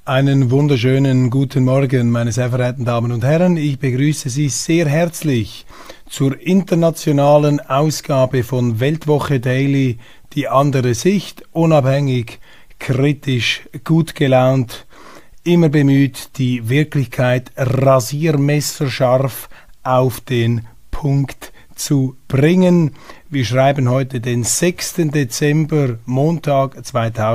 Einen wunderschönen guten Morgen, meine sehr verehrten Damen und Herren. Ich begrüße Sie sehr herzlich zur internationalen Ausgabe von Weltwoche Daily, die andere Sicht, unabhängig, kritisch, gut gelaunt, immer bemüht, die Wirklichkeit rasiermesserscharf auf den Punkt zu bringen. Wir schreiben heute den 6. Dezember, Montag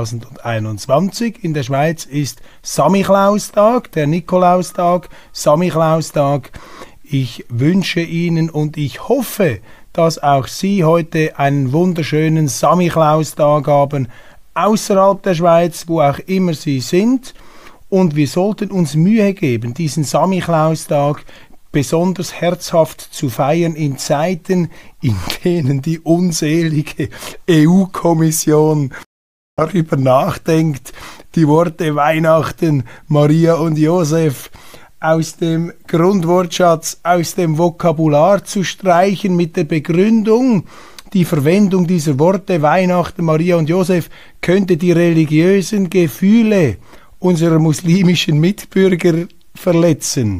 2021. In der Schweiz ist Samichlaustag, der Nikolaustag, Samichlaustag. Ich wünsche Ihnen und ich hoffe, dass auch Sie heute einen wunderschönen Samichlaustag haben, außerhalb der Schweiz, wo auch immer Sie sind. Und wir sollten uns Mühe geben, diesen Samichlaustag besonders herzhaft zu feiern in Zeiten, in denen die unselige EU-Kommission darüber nachdenkt, die Worte Weihnachten, Maria und Josef aus dem Grundwortschatz, aus dem Vokabular zu streichen mit der Begründung, die Verwendung dieser Worte Weihnachten, Maria und Josef könnte die religiösen Gefühle unserer muslimischen Mitbürger verletzen.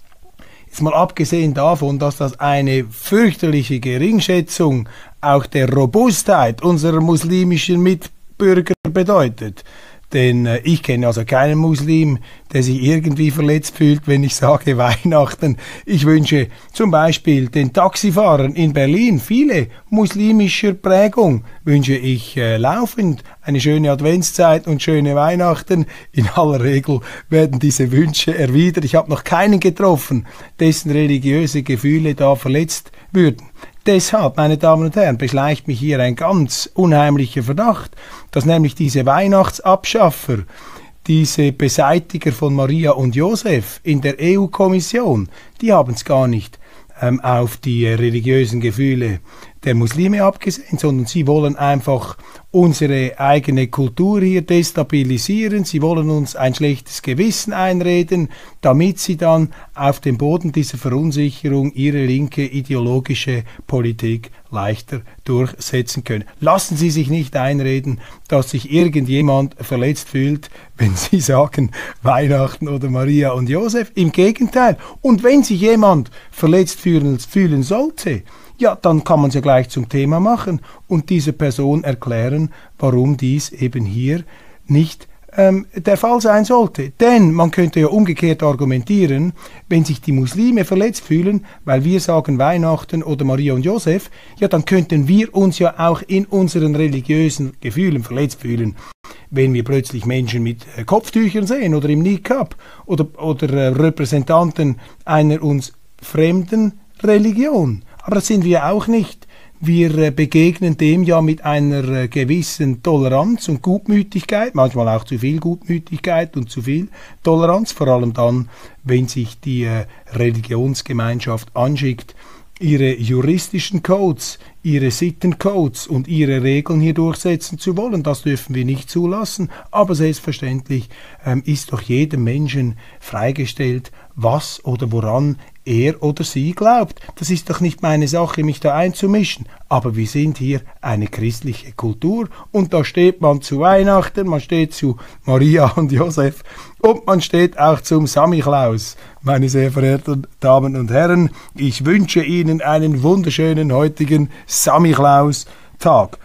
Jetzt mal abgesehen davon, dass das eine fürchterliche Geringschätzung auch der Robustheit unserer muslimischen Mitbürger bedeutet. Denn ich kenne also keinen Muslim, der sich irgendwie verletzt fühlt, wenn ich sage Weihnachten. Ich wünsche zum Beispiel den Taxifahrern in Berlin, viele muslimischer Prägung, wünsche ich laufend eine schöne Adventszeit und schöne Weihnachten. In aller Regel werden diese Wünsche erwidert. Ich habe noch keinen getroffen, dessen religiöse Gefühle da verletzt würden. Deshalb, meine Damen und Herren, beschleicht mich hier ein ganz unheimlicher Verdacht, dass nämlich diese Weihnachtsabschaffer, diese Beseitiger von Maria und Josef in der EU-Kommission, die haben es gar nicht auf die religiösen Gefühle der Muslime abgesehen, sondern sie wollen einfach unsere eigene Kultur hier destabilisieren, sie wollen uns ein schlechtes Gewissen einreden, damit sie dann auf dem Boden dieser Verunsicherung ihre linke ideologische Politik leichter durchsetzen können. Lassen Sie sich nicht einreden, dass sich irgendjemand verletzt fühlt, wenn Sie sagen Weihnachten oder Maria und Josef. Im Gegenteil. Und wenn sich jemand verletzt fühlen sollte, ja, dann kann man es ja gleich zum Thema machen und dieser Person erklären, warum dies eben hier nicht der Fall sein sollte. Denn man könnte ja umgekehrt argumentieren, wenn sich die Muslime verletzt fühlen, weil wir sagen Weihnachten oder Maria und Josef, ja, dann könnten wir uns ja auch in unseren religiösen Gefühlen verletzt fühlen, wenn wir plötzlich Menschen mit Kopftüchern sehen oder im Niqab oder Repräsentanten einer uns fremden Religion. Aber das sind wir auch nicht. Wir begegnen dem ja mit einer gewissen Toleranz und Gutmütigkeit, manchmal auch zu viel Gutmütigkeit und zu viel Toleranz, vor allem dann, wenn sich die Religionsgemeinschaft anschickt, ihre juristischen Codes, ihre Sittencodes und ihre Regeln hier durchsetzen zu wollen. Das dürfen wir nicht zulassen. Aber selbstverständlich ist doch jedem Menschen freigestellt, was oder woran er oder sie glaubt. Das ist doch nicht meine Sache, mich da einzumischen. Aber wir sind hier eine christliche Kultur und da steht man zu Weihnachten, man steht zu Maria und Josef und man steht auch zum Samichlaus. Meine sehr verehrten Damen und Herren, ich wünsche Ihnen einen wunderschönen heutigen Samichlaus-Tag.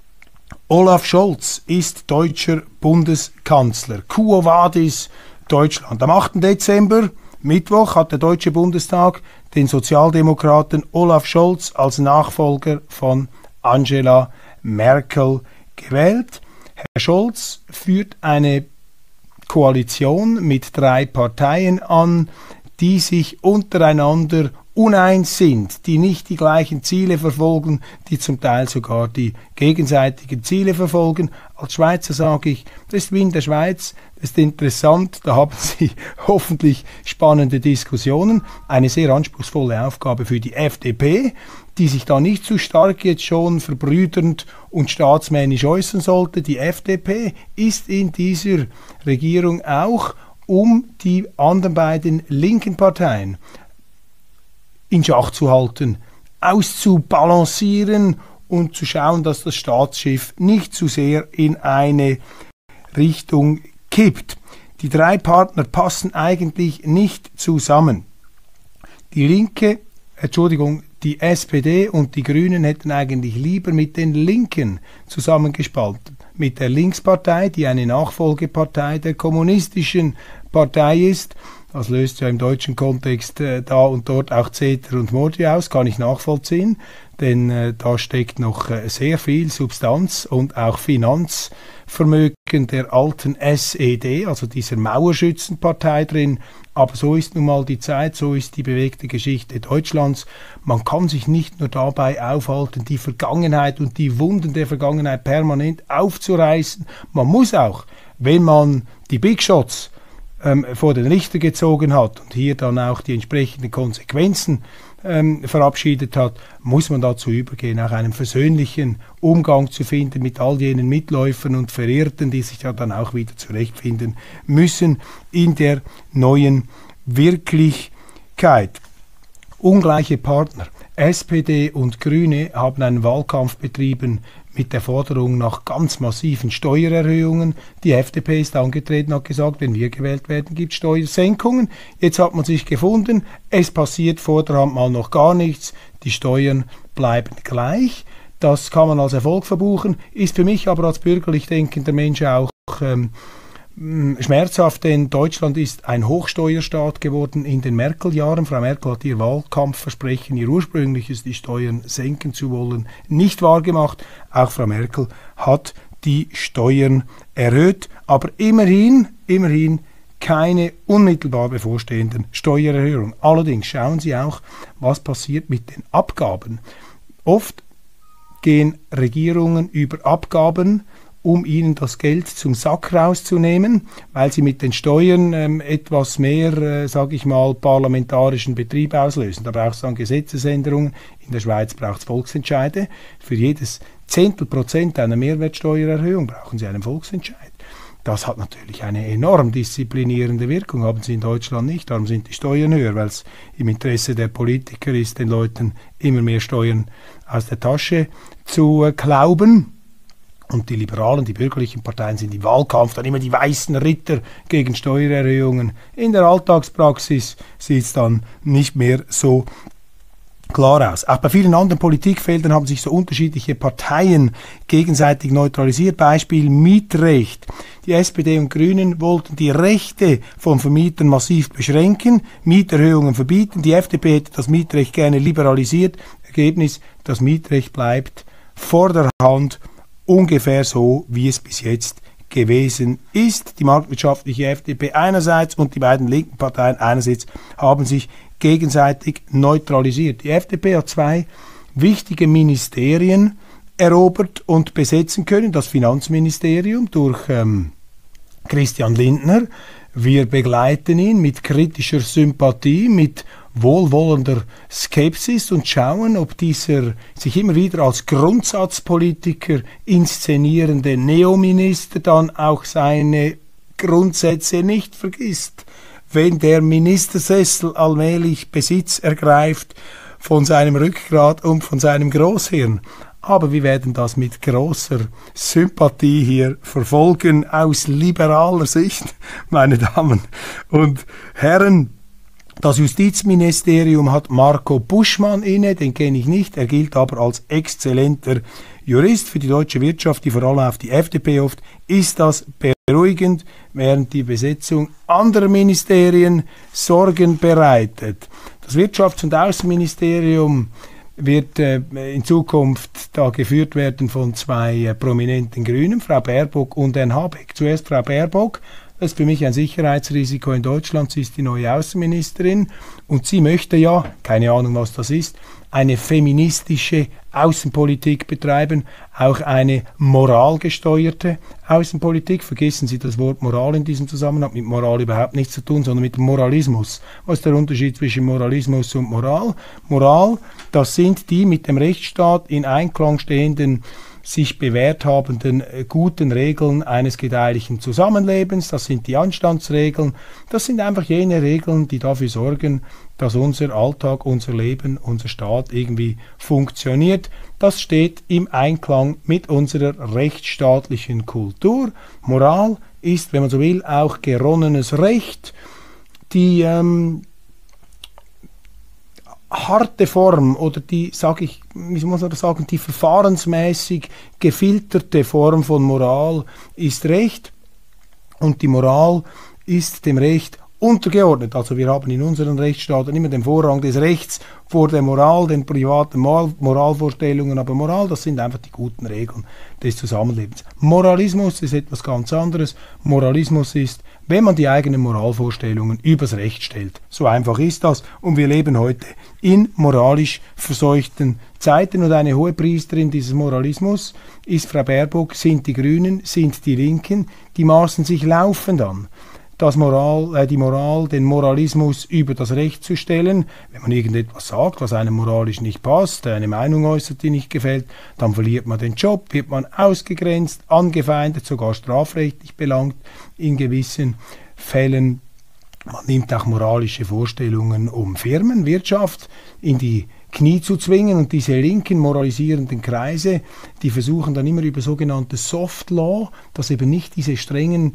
Olaf Scholz ist deutscher Bundeskanzler. Quo vadis Deutschland. Am 8. Dezember Mittwoch hat der Deutsche Bundestag den Sozialdemokraten Olaf Scholz als Nachfolger von Angela Merkel gewählt. Herr Scholz führt eine Koalition mit 3 Parteien an, die sich untereinander uneins sind, die nicht die gleichen Ziele verfolgen, die zum Teil sogar die gegenseitigen Ziele verfolgen. Als Schweizer sage ich, das ist wie in der Schweiz, das ist interessant, da haben Sie hoffentlich spannende Diskussionen, eine sehr anspruchsvolle Aufgabe für die FDP, die sich da nicht zu stark jetzt schon verbrüdernd und staatsmännisch äußern sollte. Die FDP ist in dieser Regierung auch, um die anderen beiden linken Parteien in Schach zu halten, auszubalancieren und zu schauen, dass das Staatsschiff nicht zu sehr in eine Richtung kippt. Die drei Partner passen eigentlich nicht zusammen. Die SPD und die Grünen hätten eigentlich lieber mit den Linken zusammengespalten. Mit der Linkspartei, die eine Nachfolgepartei der kommunistischen Partei ist. Das löst ja im deutschen Kontext da und dort auch Zeter und Modi aus, kann ich nachvollziehen, denn da steckt noch sehr viel Substanz und auch Finanzvermögen der alten SED, also dieser Mauerschützenpartei drin. Aber so ist nun mal die Zeit, so ist die bewegte Geschichte Deutschlands. Man kann sich nicht nur dabei aufhalten, die Vergangenheit und die Wunden der Vergangenheit permanent aufzureißen. Man muss auch, wenn man die Big Shots vor den Richter gezogen hat und hier dann auch die entsprechenden Konsequenzen verabschiedet hat, muss man dazu übergehen, auch einen versöhnlichen Umgang zu finden mit all jenen Mitläufern und Verirrten, die sich ja dann auch wieder zurechtfinden müssen in der neuen Wirklichkeit. Ungleiche Partner. SPD und Grüne haben einen Wahlkampf betrieben mit der Forderung nach ganz massiven Steuererhöhungen. Die FDP ist angetreten, hat gesagt, wenn wir gewählt werden, gibt es Steuersenkungen. Jetzt hat man sich gefunden, es passiert vorderhand mal noch gar nichts, die Steuern bleiben gleich. Das kann man als Erfolg verbuchen, ist für mich aber als bürgerlich denkender Mensch auch schmerzhaft, denn Deutschland ist ein Hochsteuerstaat geworden in den Merkel-Jahren. Frau Merkel hat ihr Wahlkampfversprechen, ihr ursprüngliches, die Steuern senken zu wollen, nicht wahrgemacht. Auch Frau Merkel hat die Steuern erhöht, aber immerhin keine unmittelbar bevorstehenden Steuererhöhungen. Allerdings schauen Sie auch, was passiert mit den Abgaben. Oft gehen Regierungen über Abgaben, um ihnen das Geld zum Sack rauszunehmen, weil sie mit den Steuern etwas mehr, sage ich mal, parlamentarischen Betrieb auslösen. Da braucht es dann Gesetzesänderungen. In der Schweiz braucht es Volksentscheide. Für jedes Zehntelprozent einer Mehrwertsteuererhöhung brauchen sie einen Volksentscheid. Das hat natürlich eine enorm disziplinierende Wirkung, haben sie in Deutschland nicht. Darum sind die Steuern höher, weil es im Interesse der Politiker ist, den Leuten immer mehr Steuern aus der Tasche zu klauben. Und die Liberalen, die bürgerlichen Parteien sind im Wahlkampf dann immer die weißen Ritter gegen Steuererhöhungen. In der Alltagspraxis sieht es dann nicht mehr so klar aus. Auch bei vielen anderen Politikfeldern haben sich so unterschiedliche Parteien gegenseitig neutralisiert. Beispiel Mietrecht. Die SPD und Grünen wollten die Rechte von Vermietern massiv beschränken, Mieterhöhungen verbieten. Die FDP hätte das Mietrecht gerne liberalisiert. Ergebnis, das Mietrecht bleibt vor der Hand ungefähr so, wie es bis jetzt gewesen ist. Die marktwirtschaftliche FDP einerseits und die beiden linken Parteien einerseits haben sich gegenseitig neutralisiert. Die FDP hat zwei wichtige Ministerien erobert und besetzen können. Das Finanzministerium durch Christian Lindner. Wir begleiten ihn mit kritischer Sympathie, mit wohlwollender Skepsis und schauen, ob dieser sich immer wieder als Grundsatzpolitiker inszenierende Neominister dann auch seine Grundsätze nicht vergisst. Wenn der Ministersessel allmählich Besitz ergreift von seinem Rückgrat und von seinem Großhirn. Aber wir werden das mit großer Sympathie hier verfolgen, aus liberaler Sicht, meine Damen und Herren. Das Justizministerium hat Marco Buschmann inne, den kenne ich nicht, er gilt aber als exzellenter Jurist für die deutsche Wirtschaft, die vor allem auf die FDP hofft, ist das beruhigend, während die Besetzung anderer Ministerien Sorgen bereitet. Das Wirtschafts- und Außenministerium wird in Zukunft da geführt werden von zwei prominenten Grünen, Frau Baerbock und Herrn Habeck. Zuerst Frau Baerbock. Das ist für mich ein Sicherheitsrisiko in Deutschland. Sie ist die neue Außenministerin und sie möchte ja, keine Ahnung was das ist, eine feministische Außenpolitik betreiben, auch eine moralgesteuerte Außenpolitik. Vergessen Sie das Wort Moral in diesem Zusammenhang, hat mit Moral überhaupt nichts zu tun, sondern mit Moralismus. Was ist der Unterschied zwischen Moralismus und Moral? Moral, das sind die mit dem Rechtsstaat in Einklang stehenden sich bewährt habenden guten Regeln eines gedeihlichen Zusammenlebens. Das sind die Anstandsregeln. Das sind einfach jene Regeln, die dafür sorgen, dass unser Alltag, unser Leben, unser Staat irgendwie funktioniert. Das steht im Einklang mit unserer rechtsstaatlichen Kultur. Moral ist, wenn man so will, auch geronnenes Recht. Die harte Form oder die, sage ich, wie muss man das sagen, die verfahrensmäßig gefilterte Form von Moral ist Recht und die Moral ist dem Recht untergeordnet. Also wir haben in unseren Rechtsstaaten immer den Vorrang des Rechts vor der Moral, den privaten Moralvorstellungen, aber Moral, das sind einfach die guten Regeln des Zusammenlebens. Moralismus ist etwas ganz anderes. Moralismus ist, wenn man die eigenen Moralvorstellungen übers Recht stellt. So einfach ist das und wir leben heute in moralisch verseuchten Zeiten und eine hohe Priesterin dieses Moralismus ist Frau Baerbock, sind die Grünen, sind die Linken, die maßen sich laufend an, die Moral, den Moralismus über das Recht zu stellen. Wenn man irgendetwas sagt, was einem moralisch nicht passt, eine Meinung äußert, die nicht gefällt, dann verliert man den Job, wird man ausgegrenzt, angefeindet, sogar strafrechtlich belangt in gewissen Fällen. Man nimmt auch moralische Vorstellungen, um Firmen, Wirtschaft in die Knie zu zwingen und diese linken moralisierenden Kreise, die versuchen dann immer über sogenannte Soft Law, dass eben nicht diese strengen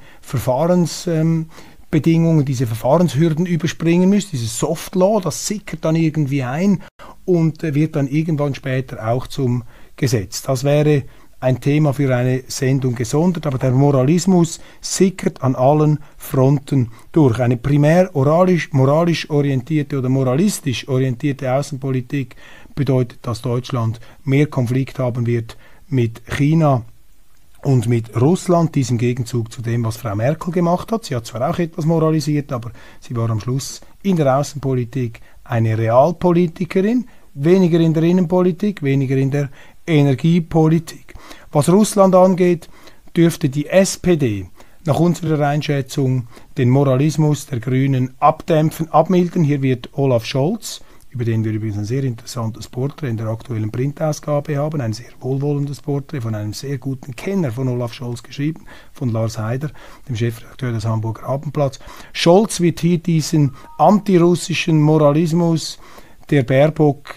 Verfahrensbedingungen, diese Verfahrenshürden überspringen müssen. Dieses Soft Law, das sickert dann irgendwie ein und wird dann irgendwann später auch zum Gesetz. Das wäre ein Thema für eine Sendung gesondert, aber der Moralismus sickert an allen Fronten durch. Eine primär moralisch orientierte oder moralistisch orientierte Außenpolitik bedeutet, dass Deutschland mehr Konflikt haben wird mit China und mit Russland, dies im Gegenzug zu dem, was Frau Merkel gemacht hat. Sie hat zwar auch etwas moralisiert, aber sie war am Schluss in der Außenpolitik eine Realpolitikerin, weniger in der Innenpolitik, weniger in der Energiepolitik. Was Russland angeht, dürfte die SPD nach unserer Einschätzung den Moralismus der Grünen abdämpfen, abmildern. Hier wird Olaf Scholz, über den wir übrigens ein sehr interessantes Porträt in der aktuellen Printausgabe haben, ein sehr wohlwollendes Porträt von einem sehr guten Kenner von Olaf Scholz geschrieben, von Lars Heider, dem Chefredakteur des Hamburger Abendblatts. Scholz wird hier diesen antirussischen Moralismus der Baerbock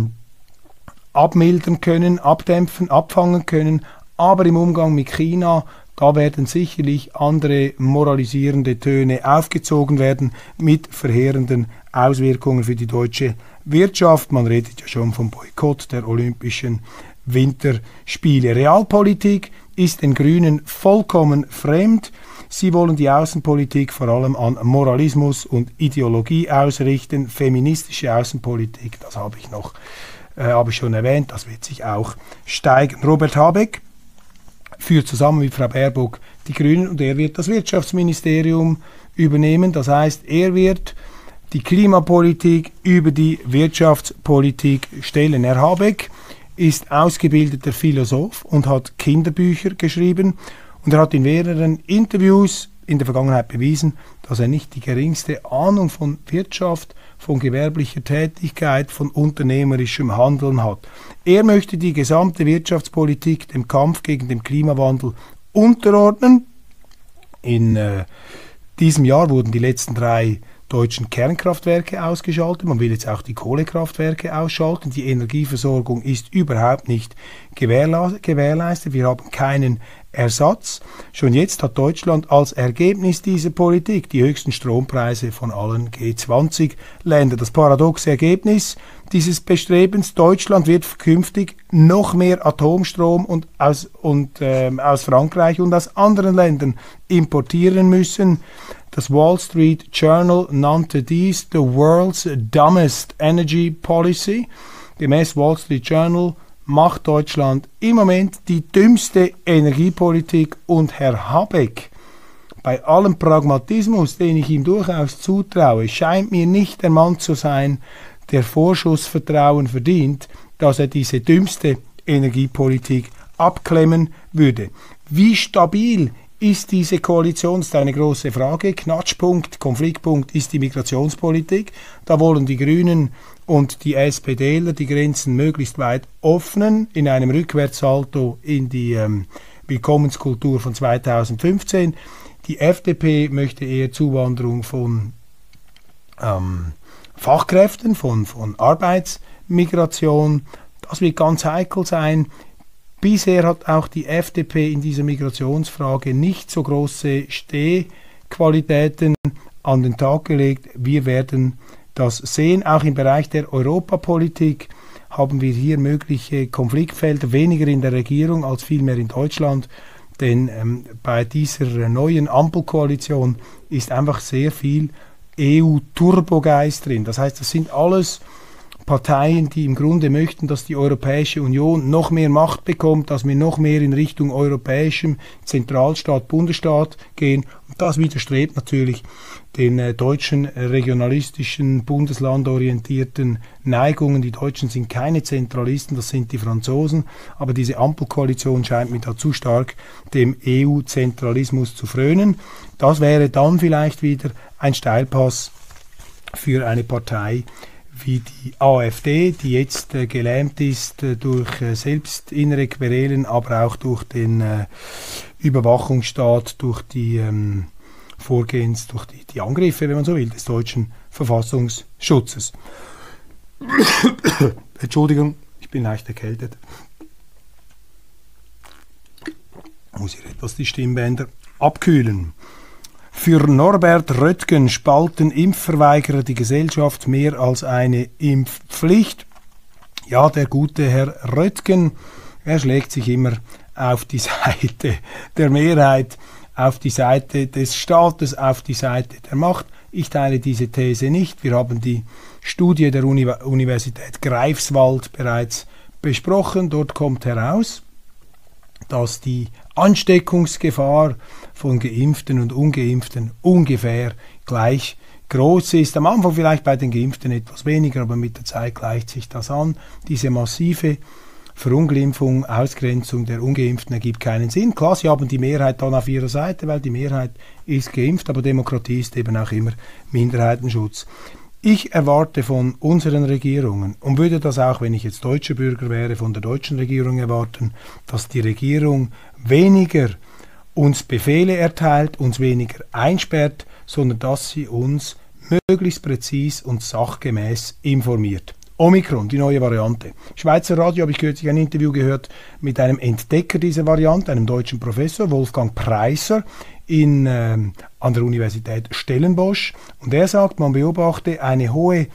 abmildern können, abdämpfen, abfangen können, aber im Umgang mit China, da werden sicherlich andere moralisierende Töne aufgezogen werden mit verheerenden Auswirkungen für die deutsche Wirtschaft. Man redet ja schon vom Boykott der Olympischen Winterspiele. Realpolitik ist den Grünen vollkommen fremd. Sie wollen die Außenpolitik vor allem an Moralismus und Ideologie ausrichten. Feministische Außenpolitik, das habe ich schon erwähnt, das wird sich auch steigern. Robert Habeck führt zusammen mit Frau Baerbock die Grünen und er wird das Wirtschaftsministerium übernehmen. Das heißt, er wird die Klimapolitik über die Wirtschaftspolitik stellen. Herr Habeck ist ausgebildeter Philosoph und hat Kinderbücher geschrieben und er hat in mehreren Interviews in der Vergangenheit bewiesen, dass er nicht die geringste Ahnung von Wirtschaft, von gewerblicher Tätigkeit, von unternehmerischem Handeln hat. Er möchte die gesamte Wirtschaftspolitik dem Kampf gegen den Klimawandel unterordnen. In diesem Jahr wurden die letzten 3 deutschen Kernkraftwerke ausgeschaltet. Man will jetzt auch die Kohlekraftwerke ausschalten. Die Energieversorgung ist überhaupt nicht gewährleistet. Wir haben keinen Ersatz. Schon jetzt hat Deutschland als Ergebnis dieser Politik die höchsten Strompreise von allen G20-Ländern. Das paradoxe Ergebnis dieses Bestrebens: Deutschland wird künftig noch mehr Atomstrom aus Frankreich und aus anderen Ländern importieren müssen. Das Wall Street Journal nannte dies the world's dumbest energy policy. Gemäß Wall Street Journal macht Deutschland im Moment die dümmste Energiepolitik und Herr Habeck, bei allem Pragmatismus, den ich ihm durchaus zutraue, scheint mir nicht der Mann zu sein, der Vorschussvertrauen verdient, dass er diese dümmste Energiepolitik abklemmen würde. Wie stabil ist diese Koalition? Das ist eine große Frage. Knatschpunkt, Konfliktpunkt ist die Migrationspolitik. Da wollen die Grünen und die SPDler die Grenzen möglichst weit öffnen, in einem Rückwärtssalto in die Willkommenskultur von 2015. Die FDP möchte eher Zuwanderung von Fachkräften, von Arbeitsmigration. Das wird ganz heikel sein. Bisher hat auch die FDP in dieser Migrationsfrage nicht so große Stehqualitäten an den Tag gelegt. Wir werden das sehen. Auch im Bereich der Europapolitik haben wir hier mögliche Konfliktfelder, weniger in der Regierung als vielmehr in Deutschland. Denn bei dieser neuen Ampelkoalition ist einfach sehr viel EU-Turbogeist drin. Das heißt, das sind alles Parteien, die im Grunde möchten, dass die Europäische Union noch mehr Macht bekommt, dass wir noch mehr in Richtung europäischem Zentralstaat, Bundesstaat gehen. Und das widerstrebt natürlich den deutschen regionalistischen, bundeslandorientierten Neigungen. Die Deutschen sind keine Zentralisten, das sind die Franzosen. Aber diese Ampelkoalition scheint mir da zu stark dem EU-Zentralismus zu frönen. Das wäre dann vielleicht wieder ein Steilpass für eine Partei wie die AfD, die jetzt gelähmt ist durch selbst innere Querelen, aber auch durch den Überwachungsstaat, durch die durch die Angriffe, wenn man so will, des deutschen Verfassungsschutzes. Entschuldigung, ich bin leicht erkältet. Muss ich etwas die Stimmbänder abkühlen. Für Norbert Röttgen spalten Impfverweigerer die Gesellschaft mehr als eine Impfpflicht. Ja, der gute Herr Röttgen, er schlägt sich immer auf die Seite der Mehrheit, auf die Seite des Staates, auf die Seite der Macht. Ich teile diese These nicht. Wir haben die Studie der Universität Greifswald bereits besprochen. Dort kommt heraus, dass die Ansteckungsgefahr von Geimpften und Ungeimpften ungefähr gleich groß ist. Am Anfang vielleicht bei den Geimpften etwas weniger, aber mit der Zeit gleicht sich das an. Diese massive Verunglimpfung, Ausgrenzung der Ungeimpften ergibt keinen Sinn. Klar, sie haben die Mehrheit dann auf ihrer Seite, weil die Mehrheit ist geimpft, aber Demokratie ist eben auch immer Minderheitenschutz. Ich erwarte von unseren Regierungen, und würde das auch, wenn ich jetzt deutscher Bürger wäre, von der deutschen Regierung erwarten, dass die Regierung weniger uns Befehle erteilt, uns weniger einsperrt, sondern dass sie uns möglichst präzis und sachgemäß informiert. Omikron, die neue Variante. Schweizer Radio habe ich kürzlich ein Interview gehört mit einem Entdecker dieser Variante, einem deutschen Professor, Wolfgang Preiser, an der Universität Stellenbosch. Und er sagt, man beobachte eine hohe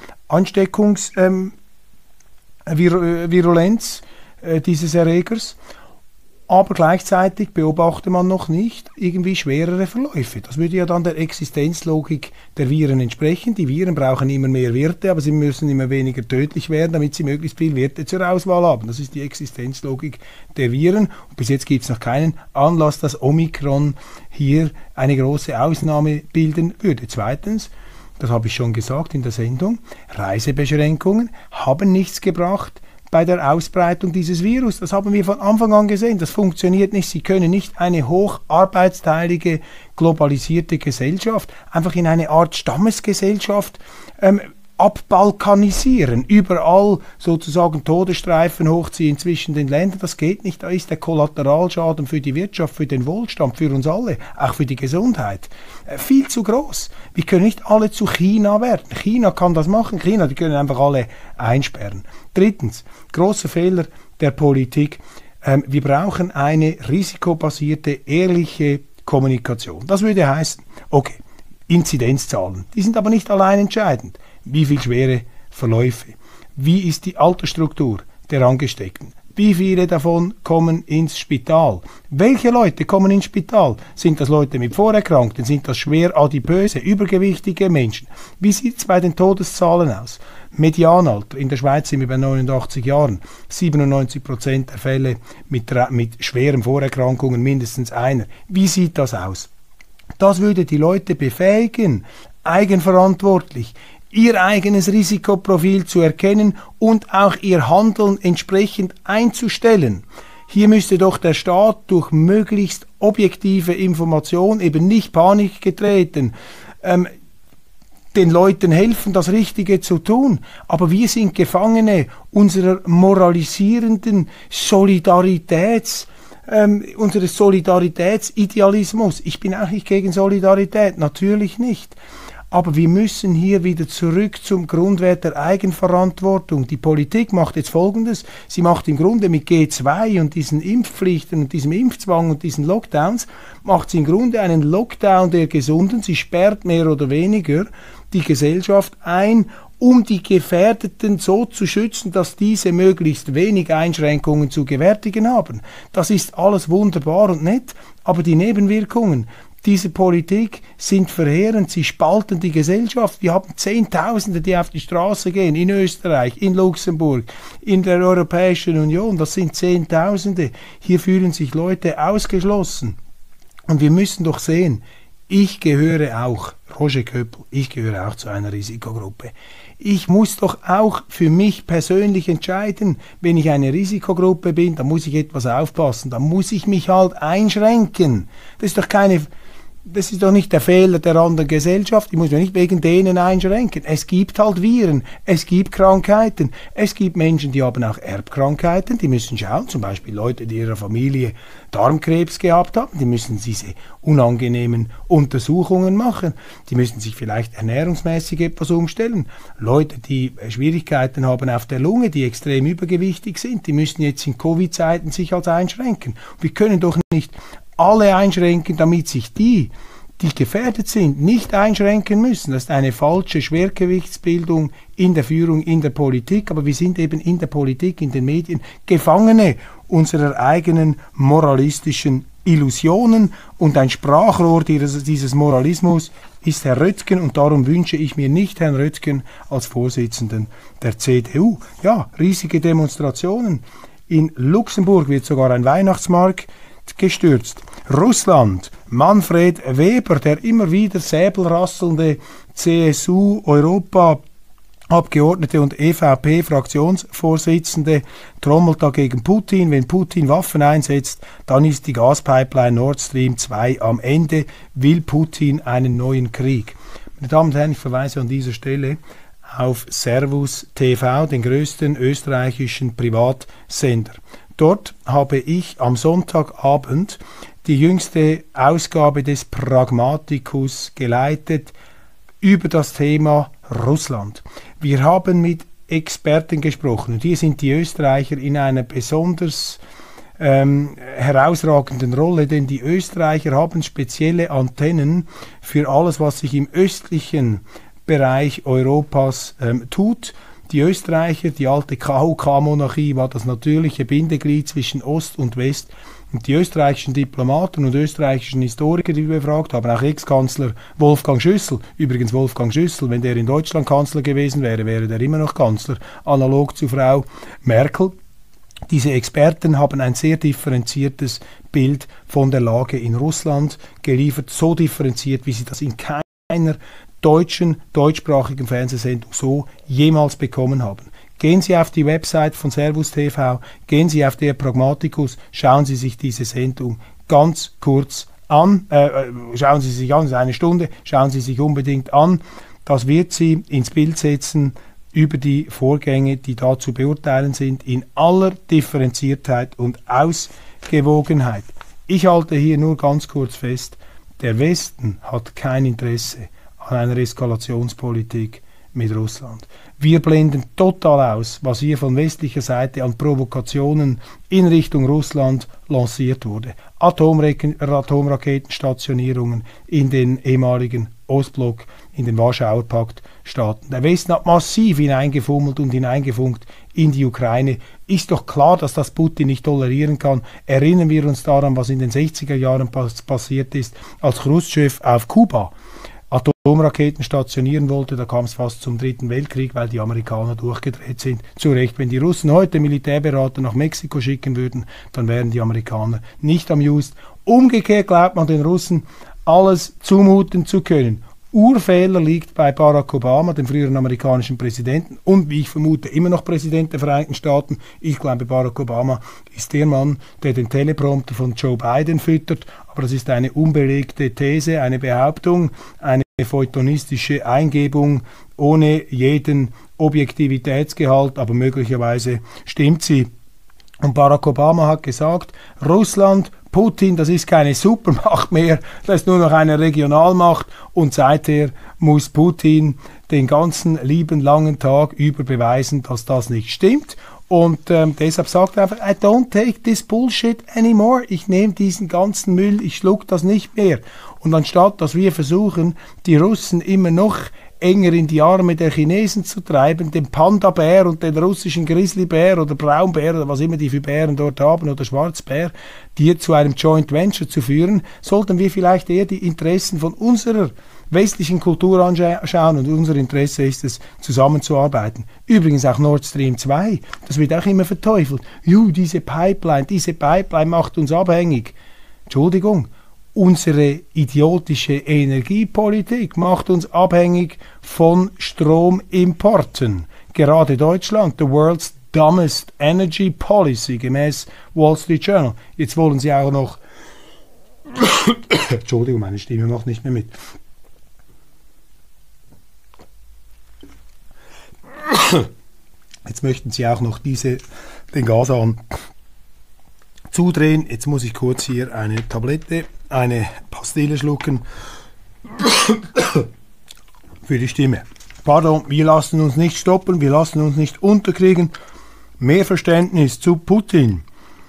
Ansteckungsvirulenz dieses Erregers, aber gleichzeitig beobachte man noch nicht irgendwie schwerere Verläufe. Das würde ja dann der Existenzlogik der Viren entsprechen. Die Viren brauchen immer mehr Wirte, aber sie müssen immer weniger tödlich werden, damit sie möglichst viel Wirte zur Auswahl haben. Das ist die Existenzlogik der Viren. Und bis jetzt gibt es noch keinen Anlass, dass Omikron hier eine große Ausnahme bilden würde. Zweitens, das habe ich schon gesagt in der Sendung, Reisebeschränkungen haben nichts gebracht bei der Ausbreitung dieses Virus. Das haben wir von Anfang an gesehen. Das funktioniert nicht. Sie können nicht eine hocharbeitsteilige, globalisierte Gesellschaft einfach in eine Art Stammesgesellschaft abbalkanisieren, überall sozusagen Todesstreifen hochziehen zwischen den Ländern. Das geht nicht. Da ist der Kollateralschaden für die Wirtschaft, für den Wohlstand, für uns alle, auch für die Gesundheit, viel zu groß. Wir können nicht alle zu China werden. China kann das machen. China, die können einfach alle einsperren. Drittens, großer Fehler der Politik. Wir brauchen eine risikobasierte, ehrliche Kommunikation. Das würde heißen, okay, Inzidenzzahlen, die sind aber nicht allein entscheidend. Wie viele schwere Verläufe? Wie ist die Altersstruktur der Angesteckten? Wie viele davon kommen ins Spital? Welche Leute kommen ins Spital? Sind das Leute mit Vorerkrankten? Sind das schwer adipöse, übergewichtige Menschen? Wie sieht es bei den Todeszahlen aus? Medianalter. In der Schweiz sind wir bei 89 Jahren. 97% der Fälle mit schweren Vorerkrankungen, mindestens einer. Wie sieht das aus? Das würde die Leute befähigen, eigenverantwortlich ihr eigenes Risikoprofil zu erkennen und auch ihr Handeln entsprechend einzustellen. Hier müsste doch der Staat durch möglichst objektive Information, eben nicht panikgetreten, den Leuten helfen, das Richtige zu tun. Aber wir sind Gefangene unserer moralisierenden unseres Solidaritätsidealismus. Ich bin auch nicht gegen Solidarität, natürlich nicht. Aber wir müssen hier wieder zurück zum Grundwert der Eigenverantwortung. Die Politik macht jetzt Folgendes. Sie macht im Grunde mit G2 und diesen Impfpflichten und diesem Impfzwang und diesen Lockdowns, macht sie im Grunde einen Lockdown der Gesunden. Sie sperrt mehr oder weniger die Gesellschaft ein, um die Gefährdeten so zu schützen, dass diese möglichst wenig Einschränkungen zu gewärtigen haben. Das ist alles wunderbar und nett, aber die Nebenwirkungen dieser Politik sind verheerend. Sie spalten die Gesellschaft. Wir haben Zehntausende, die auf die Straße gehen, in Österreich, in Luxemburg, in der Europäischen Union. Das sind Zehntausende. Hier fühlen sich Leute ausgeschlossen. Und wir müssen doch sehen, ich gehöre auch, Roger Köppel, ich gehöre auch zu einer Risikogruppe. Ich muss doch auch für mich persönlich entscheiden, wenn ich eine Risikogruppe bin, dann muss ich etwas aufpassen, dann muss ich mich halt einschränken. Das ist doch nicht der Fehler der anderen Gesellschaft. Ich muss mich nicht wegen denen einschränken. Es gibt halt Viren, es gibt Krankheiten, es gibt Menschen, die haben auch Erbkrankheiten, die müssen schauen, zum Beispiel Leute, die in ihrer Familie Darmkrebs gehabt haben, die müssen diese unangenehmen Untersuchungen machen, die müssen sich vielleicht ernährungsmäßig etwas umstellen. Leute, die Schwierigkeiten haben auf der Lunge, die extrem übergewichtig sind, die müssen jetzt in Covid-Zeiten sich halt einschränken. Wir können doch nicht alle einschränken, damit sich die gefährdet sind, nicht einschränken müssen. Das ist eine falsche Schwergewichtsbildung in der Führung, in der Politik. Aber wir sind eben in der Politik, in den Medien Gefangene unserer eigenen moralistischen Illusionen. Und ein Sprachrohr dieses Moralismus ist Herr Röttgen. Und darum wünsche ich mir nicht Herrn Röttgen als Vorsitzenden der CDU. Ja, riesige Demonstrationen. In Luxemburg wird sogar ein Weihnachtsmarkt gestürzt. Russland, Manfred Weber, der immer wieder säbelrasselnde CSU-Europa-Abgeordnete und EVP-Fraktionsvorsitzende, trommelt dagegen Putin. Wenn Putin Waffen einsetzt, dann ist die Gaspipeline Nord Stream 2 am Ende, will Putin einen neuen Krieg. Meine Damen und Herren, ich verweise an dieser Stelle auf Servus TV, den größten österreichischen Privatsender. Dort habe ich am Sonntagabend die jüngste Ausgabe des Pragmaticus geleitet über das Thema Russland. Wir haben mit Experten gesprochen und hier sind die Österreicher in einer besonders herausragenden Rolle, denn die Österreicher haben spezielle Antennen für alles, was sich im östlichen Bereich Europas tut. Die Österreicher, die alte KUK-Monarchie, war das natürliche Bindeglied zwischen Ost und West. Und die österreichischen Diplomaten und österreichischen Historiker, die wir befragt haben, auch Ex-Kanzler Wolfgang Schüssel, übrigens Wolfgang Schüssel, wenn der in Deutschland Kanzler gewesen wäre, wäre der immer noch Kanzler, analog zu Frau Merkel. Diese Experten haben ein sehr differenziertes Bild von der Lage in Russland geliefert, so differenziert, wie sie das in keiner deutschsprachigen Fernsehsendung so jemals bekommen haben. Gehen Sie auf die Website von Servus TV, gehen Sie auf der Pragmaticus, schauen Sie sich diese Sendung ganz kurz an, schauen Sie sich an, es ist eine Stunde, schauen Sie sich unbedingt an. Das wird Sie ins Bild setzen über die Vorgänge, die da zu beurteilen sind, in aller Differenziertheit und Ausgewogenheit. Ich halte hier nur ganz kurz fest, der Westen hat kein Interesse an einer Eskalationspolitik mit Russland. Wir blenden total aus, was hier von westlicher Seite an Provokationen in Richtung Russland lanciert wurde. Atomraketenstationierungen in den ehemaligen Ostblock, in den Warschauer Paktstaaten. Der Westen hat massiv hineingefummelt und hineingefunkt in die Ukraine. Ist doch klar, dass das Putin nicht tolerieren kann. Erinnern wir uns daran, was in den 60er Jahren passiert ist, als Chruschtschow auf Kuba Atomraketen stationieren wollte, da kam es fast zum Dritten Weltkrieg, weil die Amerikaner durchgedreht sind. Zu Recht, wenn die Russen heute Militärberater nach Mexiko schicken würden, dann wären die Amerikaner nicht amused. Umgekehrt glaubt man den Russen, alles zumuten zu können. Urfehler liegt bei Barack Obama, dem früheren amerikanischen Präsidenten und, wie ich vermute, immer noch Präsident der Vereinigten Staaten. Ich glaube, Barack Obama ist der Mann, der den Teleprompter von Joe Biden füttert. Aber das ist eine unbelegte These, eine Behauptung, eine feuilletonistische Eingebung ohne jeden Objektivitätsgehalt, aber möglicherweise stimmt sie. Und Barack Obama hat gesagt, Russland Putin, das ist keine Supermacht mehr, das ist nur noch eine Regionalmacht und seither muss Putin den ganzen lieben langen Tag über beweisen, dass das nicht stimmt. Und deshalb sagt er einfach, I don't take this bullshit anymore. Ich nehme diesen ganzen Müll, ich schluck das nicht mehr. Und anstatt, dass wir versuchen, die Russen immer noch enger in die Arme der Chinesen zu treiben, den Panda-Bär und den russischen Grizzlybär oder Braunbär oder was immer die für Bären dort haben oder Schwarzbär, die zu einem Joint Venture zu führen, sollten wir vielleicht eher die Interessen von unserer westlichen Kultur anschauen und unser Interesse ist es, zusammenzuarbeiten. Übrigens auch Nord Stream 2, das wird auch immer verteufelt. Diese Pipeline macht uns abhängig. Entschuldigung, unsere idiotische Energiepolitik macht uns abhängig von Stromimporten. Gerade Deutschland, the world's dumbest energy policy, gemäß Wall Street Journal. Jetzt wollen sie auch noch... Entschuldigung, meine Stimme macht nicht mehr mit. Jetzt möchten sie auch noch den Gashahn zudrehen. Jetzt muss ich kurz hier eine Pastille schlucken für die Stimme. Pardon, wir lassen uns nicht stoppen, wir lassen uns nicht unterkriegen. Mehr Verständnis zu Putin.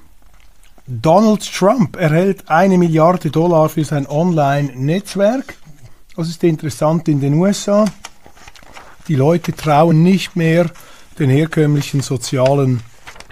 Donald Trump erhält $1 Milliarde für sein Online-Netzwerk. Das ist interessant in den USA. Die Leute trauen nicht mehr den herkömmlichen sozialen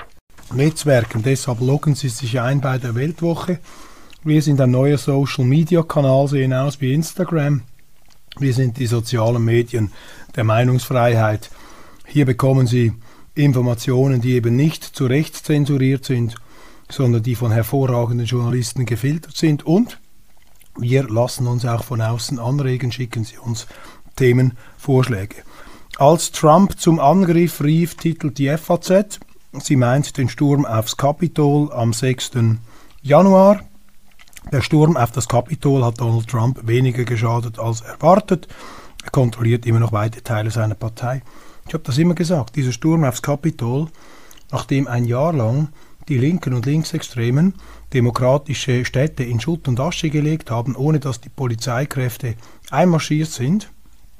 Netzwerken. Deshalb loggen sie sich ein bei der Weltwoche. Wir sind ein neuer Social-Media-Kanal, sehen aus wie Instagram. Wir sind die sozialen Medien der Meinungsfreiheit. Hier bekommen Sie Informationen, die eben nicht zu Recht zensuriert sind, sondern die von hervorragenden Journalisten gefiltert sind. Und wir lassen uns auch von außen anregen, schicken Sie uns Themenvorschläge. Als Trump zum Angriff rief, titelt die FAZ, sie meint den Sturm aufs Kapitol am 6. Januar. Der Sturm auf das Kapitol hat Donald Trump weniger geschadet als erwartet. Er kontrolliert immer noch weite Teile seiner Partei. Ich habe das immer gesagt, dieser Sturm aufs Kapitol, nachdem ein Jahr lang die Linken und Linksextremen demokratische Städte in Schutt und Asche gelegt haben, ohne dass die Polizeikräfte einmarschiert sind,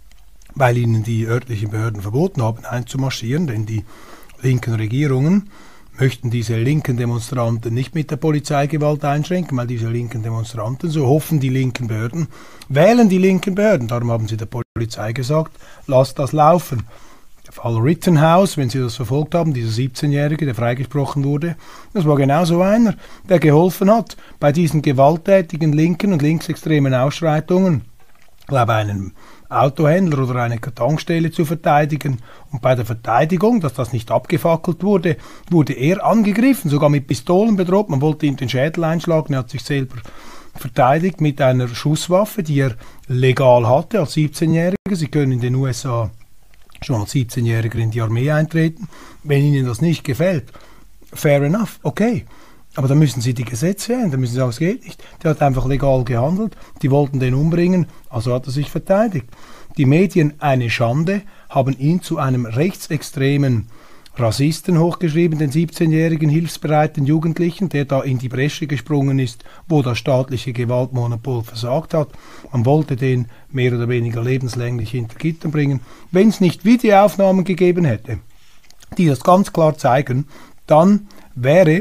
weil ihnen die örtlichen Behörden verboten haben, einzumarschieren, denn die linken Regierungen möchten diese linken Demonstranten nicht mit der Polizeigewalt einschränken, weil diese linken Demonstranten, so hoffen die linken Behörden, wählen die linken Behörden. Darum haben sie der Polizei gesagt, lasst das laufen. Der Fall Rittenhouse, wenn Sie das verfolgt haben, dieser 17-Jährige, der freigesprochen wurde, das war genauso einer, der geholfen hat bei diesen gewalttätigen linken und linksextremen Ausschreitungen, ich glaube einen Autohändler oder eine Tankstelle zu verteidigen. Und bei der Verteidigung, dass das nicht abgefackelt wurde, wurde er angegriffen, sogar mit Pistolen bedroht. Man wollte ihm den Schädel einschlagen, er hat sich selber verteidigt mit einer Schusswaffe, die er legal hatte als 17-Jähriger. Sie können in den USA schon als 17-Jähriger in die Armee eintreten. Wenn Ihnen das nicht gefällt, fair enough, okay. Aber dann müssen Sie die Gesetze ändern, dann müssen Sie sagen, es geht nicht. Der hat einfach legal gehandelt, die wollten den umbringen, also hat er sich verteidigt. Die Medien, eine Schande, haben ihn zu einem rechtsextremen Rassisten hochgeschrieben, den 17-jährigen hilfsbereiten Jugendlichen, der da in die Bresche gesprungen ist, wo das staatliche Gewaltmonopol versagt hat. Man wollte den mehr oder weniger lebenslänglich hinter Gittern bringen. Wenn es nicht Videoaufnahmen gegeben hätte, die das ganz klar zeigen, dann wäre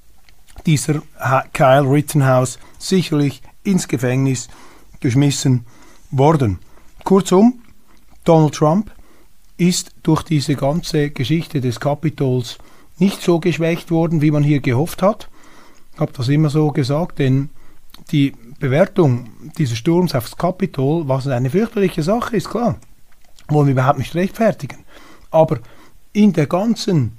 dieser Kyle Rittenhouse sicherlich ins Gefängnis geschmissen worden. Kurzum, Donald Trump ist durch diese ganze Geschichte des Kapitols nicht so geschwächt worden, wie man hier gehofft hat. Ich habe das immer so gesagt, denn die Bewertung dieses Sturms aufs Kapitol, was eine fürchterliche Sache ist, klar, wollen wir überhaupt nicht rechtfertigen. Aber in der ganzen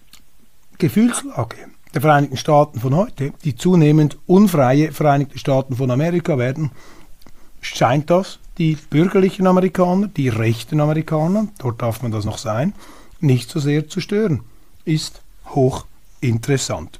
Gefühlslage der Vereinigten Staaten von heute, die zunehmend unfreie Vereinigten Staaten von Amerika werden, scheint das die bürgerlichen Amerikaner, die rechten Amerikaner, dort darf man das noch sein, nicht so sehr zu stören. Ist hochinteressant.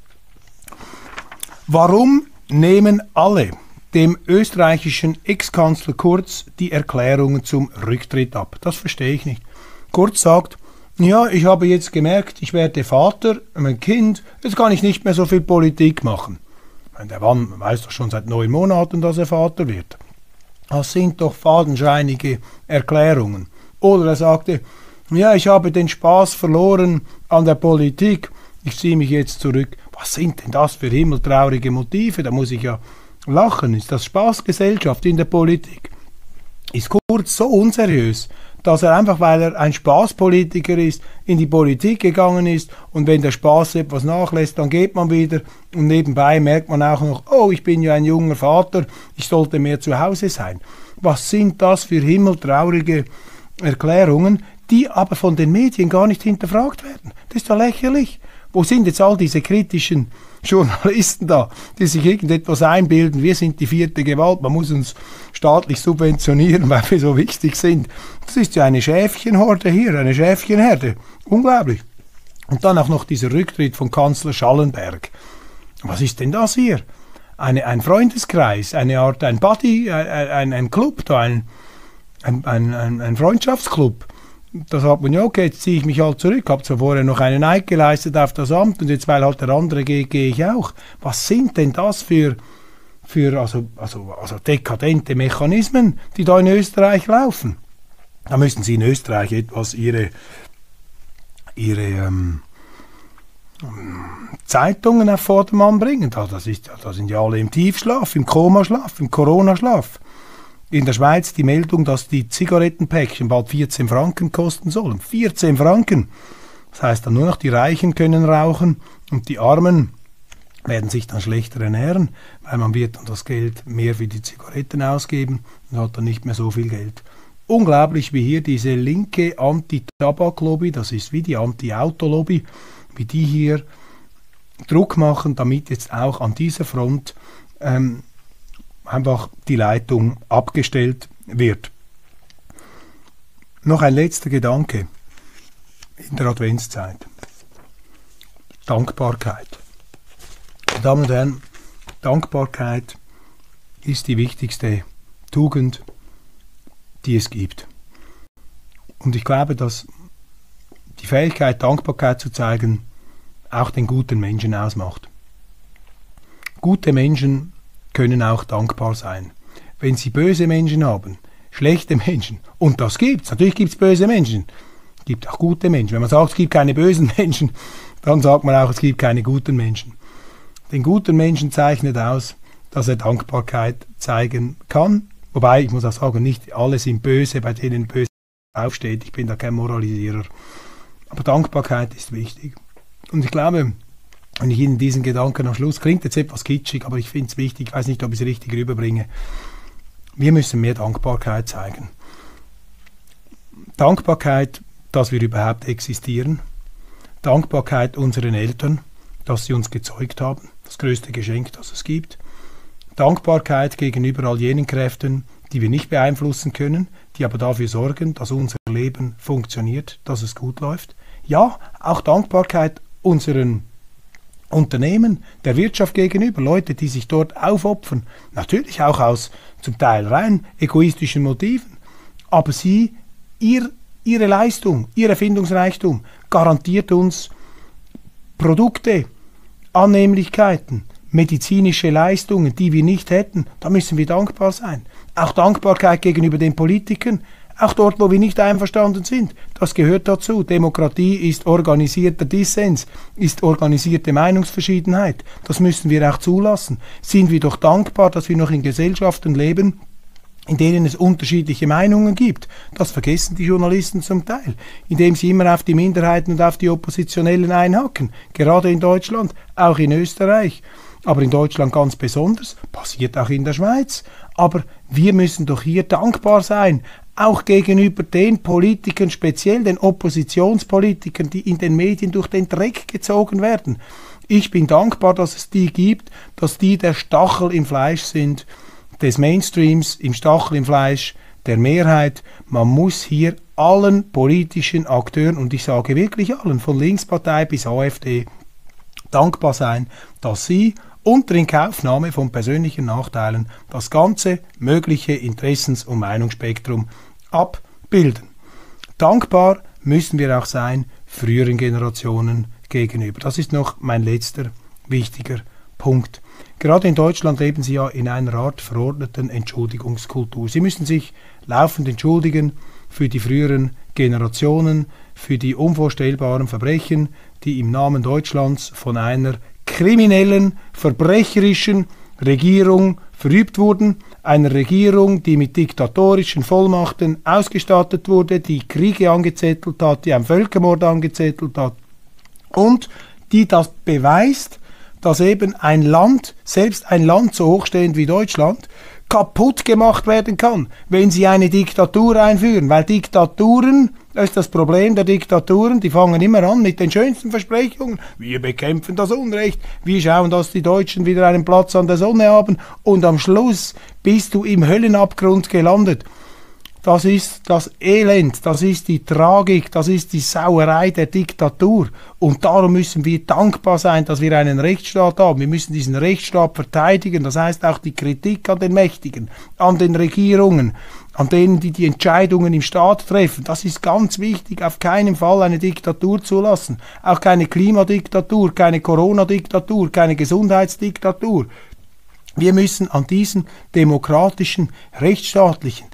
Warum nehmen alle dem österreichischen Ex-Kanzler Kurz die Erklärungen zum Rücktritt ab? Das verstehe ich nicht. Kurz sagt, ja, ich habe jetzt gemerkt, ich werde Vater, mein Kind, jetzt kann ich nicht mehr so viel Politik machen. Ich meine, der Mann weiß doch schon seit 9 Monaten, dass er Vater wird. Das sind doch fadenscheinige Erklärungen. Oder er sagte, ja, ich habe den Spaß verloren an der Politik, ich ziehe mich jetzt zurück. Was sind denn das für himmeltraurige Motive? Da muss ich ja lachen. Ist das Spaßgesellschaft in der Politik? Ist Kurz so unseriös, dass er einfach, weil er ein Spaßpolitiker ist, in die Politik gegangen ist und wenn der Spaß etwas nachlässt, dann geht man wieder und nebenbei merkt man auch noch, oh, ich bin ja ein junger Vater, ich sollte mehr zu Hause sein. Was sind das für himmeltraurige Erklärungen, die aber von den Medien gar nicht hinterfragt werden? Das ist doch lächerlich. Wo sind jetzt all diese kritischen Journalisten da, die sich irgendetwas einbilden, wir sind die 4. Gewalt, man muss uns staatlich subventionieren, weil wir so wichtig sind. Das ist ja eine Schäfchenhorde hier, eine Schäfchenherde. Unglaublich. Und dann auch noch dieser Rücktritt von Kanzler Schallenberg. Was ist denn das hier? Ein Freundeskreis, eine Art, ein Buddy, ein Club, ein Freundschaftsclub. Da sagt man, ja okay, jetzt ziehe ich mich halt zurück, habe zwar vorher noch einen Eid geleistet auf das Amt und jetzt, weil halt der andere geht, gehe ich auch. Was sind denn das für dekadente Mechanismen, die da in Österreich laufen? Da müssen Sie in Österreich etwas Ihre Zeitungen auf Vordermann bringen. Da sind ja alle im Tiefschlaf, im Komaschlaf, im Coronaschlaf. In der Schweiz die Meldung, dass die Zigarettenpäckchen bald 14 Franken kosten sollen. 14 Franken! Das heißt dann nur noch, die Reichen können rauchen und die Armen werden sich dann schlechter ernähren, weil man wird dann das Geld mehr für die Zigaretten ausgeben und hat dann nicht mehr so viel Geld. Unglaublich, wie hier diese linke Anti-Tabak-Lobby, das ist wie die Anti-Auto-Lobby, wie die hier Druck machen, damit jetzt auch an dieser Front einfach die Leitung abgestellt wird. Noch ein letzter Gedanke in der Adventszeit. Dankbarkeit. Meine Damen und Herren, Dankbarkeit ist die wichtigste Tugend, die es gibt. Und ich glaube, dass die Fähigkeit, Dankbarkeit zu zeigen, auch den guten Menschen ausmacht. Gute Menschen können auch dankbar sein. Wenn sie böse Menschen haben, schlechte Menschen, und das gibt's, natürlich gibt's böse Menschen, es gibt auch gute Menschen. Wenn man sagt, es gibt keine bösen Menschen, dann sagt man auch, es gibt keine guten Menschen. Den guten Menschen zeichnet aus, dass er Dankbarkeit zeigen kann, wobei, ich muss auch sagen, nicht alle sind böse, bei denen böse aufsteht, ich bin da kein Moralisierer. Aber Dankbarkeit ist wichtig. Und ich glaube, wenn ich Ihnen diesen Gedanken am Schluss, klingt jetzt etwas kitschig, aber ich finde es wichtig, ich weiß nicht, ob ich es richtig rüberbringe, wir müssen mehr Dankbarkeit zeigen. Dankbarkeit, dass wir überhaupt existieren. Dankbarkeit unseren Eltern, dass sie uns gezeugt haben, das größte Geschenk, das es gibt. Dankbarkeit gegenüber all jenen Kräften, die wir nicht beeinflussen können, die aber dafür sorgen, dass unser Leben funktioniert, dass es gut läuft. Ja, auch Dankbarkeit unseren Unternehmen, der Wirtschaft gegenüber, Leute, die sich dort aufopfern, natürlich auch aus zum Teil rein egoistischen Motiven, aber ihre Leistung, ihr Erfindungsreichtum garantiert uns Produkte, Annehmlichkeiten, medizinische Leistungen, die wir nicht hätten. Da müssen wir dankbar sein. Auch Dankbarkeit gegenüber den Politikern, auch dort, wo wir nicht einverstanden sind. Das gehört dazu. Demokratie ist organisierter Dissens, ist organisierte Meinungsverschiedenheit. Das müssen wir auch zulassen. Sind wir doch dankbar, dass wir noch in Gesellschaften leben, in denen es unterschiedliche Meinungen gibt. Das vergessen die Journalisten zum Teil, indem sie immer auf die Minderheiten und auf die Oppositionellen einhaken. Gerade in Deutschland, auch in Österreich. Aber in Deutschland ganz besonders, passiert auch in der Schweiz. Aber wir müssen doch hier dankbar sein, auch gegenüber den Politikern, speziell den Oppositionspolitikern, die in den Medien durch den Dreck gezogen werden. Ich bin dankbar, dass es die gibt, dass die der Stachel im Fleisch sind, des Mainstreams, im Stachel im Fleisch der Mehrheit. Man muss hier allen politischen Akteuren, und ich sage wirklich allen, von Linkspartei bis AfD, dankbar sein, dass sie unter Inkaufnahme von persönlichen Nachteilen das ganze mögliche Interessens- und Meinungsspektrum abbilden. Dankbar müssen wir auch sein früheren Generationen gegenüber. Das ist noch mein letzter wichtiger Punkt. Gerade in Deutschland leben Sie ja in einer Art verordneten Entschuldigungskultur. Sie müssen sich laufend entschuldigen für die früheren Generationen, für die unvorstellbaren Verbrechen, die im Namen Deutschlands von einer kriminellen, verbrecherischen Regierung verübt wurden. Einer Regierung, die mit diktatorischen Vollmachten ausgestattet wurde, die Kriege angezettelt hat, die einen Völkermord angezettelt hat und die das beweist, dass eben ein Land, selbst ein Land so hochstehend wie Deutschland, kaputt gemacht werden kann, wenn sie eine Diktatur einführen. Weil Diktaturen, das ist das Problem der Diktaturen, die fangen immer an mit den schönsten Versprechungen. Wir bekämpfen das Unrecht, wir schauen, dass die Deutschen wieder einen Platz an der Sonne haben und am Schluss bist du im Höllenabgrund gelandet. Das ist das Elend, das ist die Tragik, das ist die Sauerei der Diktatur. Und darum müssen wir dankbar sein, dass wir einen Rechtsstaat haben. Wir müssen diesen Rechtsstaat verteidigen. Das heißt auch die Kritik an den Mächtigen, an den Regierungen, an denen, die die Entscheidungen im Staat treffen. Das ist ganz wichtig. Auf keinen Fall eine Diktatur zulassen. Auch keine Klimadiktatur, keine Corona-Diktatur, keine Gesundheitsdiktatur. Wir müssen an diesen demokratischen, rechtsstaatlichen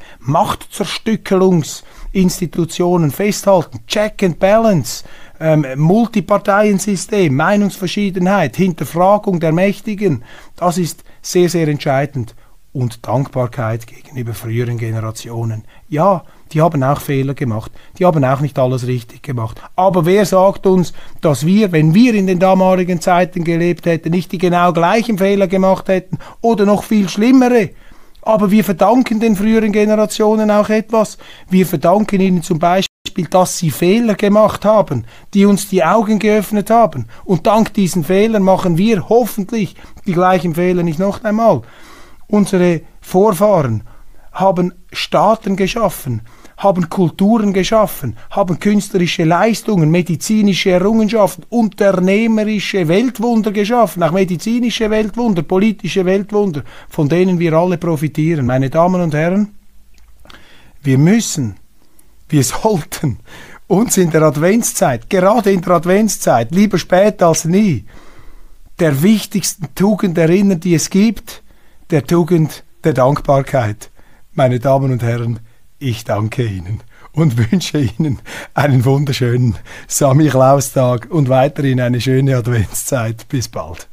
Machtzerstückelungsinstitutionen festhalten. Check and Balance, Multiparteiensystem, Meinungsverschiedenheit, Hinterfragung der Mächtigen. Das ist sehr, sehr entscheidend. Und Dankbarkeit gegenüber früheren Generationen. Ja, die haben auch Fehler gemacht. Die haben auch nicht alles richtig gemacht. Aber wer sagt uns, dass wir, wenn wir in den damaligen Zeiten gelebt hätten, nicht die genau gleichen Fehler gemacht hätten oder noch viel schlimmere? Aber wir verdanken den früheren Generationen auch etwas. Wir verdanken ihnen zum Beispiel, dass sie Fehler gemacht haben, die uns die Augen geöffnet haben. Und dank diesen Fehlern machen wir hoffentlich die gleichen Fehler nicht noch einmal. Unsere Vorfahren haben Staaten geschaffen, haben Kulturen geschaffen, haben künstlerische Leistungen, medizinische Errungenschaften, unternehmerische Weltwunder geschaffen, auch medizinische Weltwunder, politische Weltwunder, von denen wir alle profitieren. Meine Damen und Herren, wir sollten uns in der Adventszeit, gerade in der Adventszeit, lieber spät als nie, der wichtigsten Tugend erinnern, die es gibt, der Tugend der Dankbarkeit. Meine Damen und Herren, ich danke Ihnen und wünsche Ihnen einen wunderschönen Samichlaustag und weiterhin eine schöne Adventszeit. Bis bald.